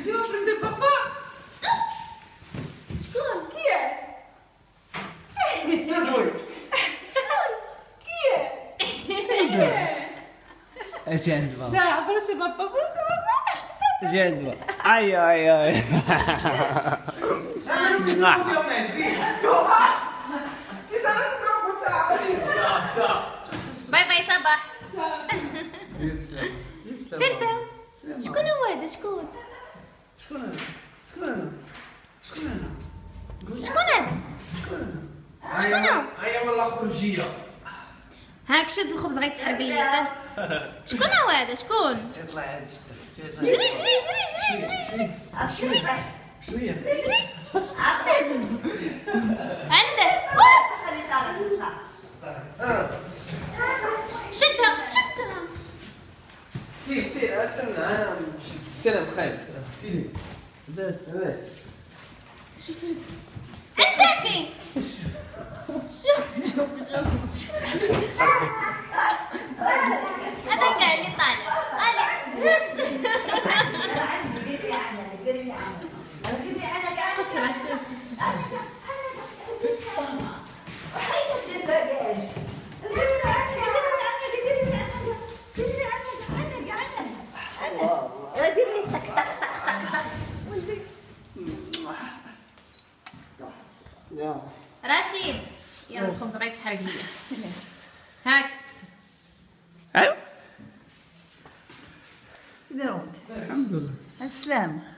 Andiamo a prendere papà. شكون؟ Chi è? شكون؟ Chi è? Chi è? ايش عند بابا؟ Dai, veloce papà, veloce papà. ايش عند بابا؟ اي اي اي Ti saluto troppo, ciao. باي باي صباح. بسلام فردوس. شكون هو هذا؟ شكون؟ شكون انا؟ شكون انا؟ شكون انا؟ شكون هذا؟ شكون هو؟ هيا والله خرجيه هاك شد الخبز غيتحرق ليا. شكون هو هذا؟ شكون؟ تطلع عند جري جري جري جري جري شويه جري. عنده. شدها شدها. سير استنى انا سلام خير بس شوف فردوس. عندك. شوف شوف شوف. هذا كاع اللي طالع. رشيد يلا الخبز غيتحرق ليا. هاك ايوا الحمد لله. السلام.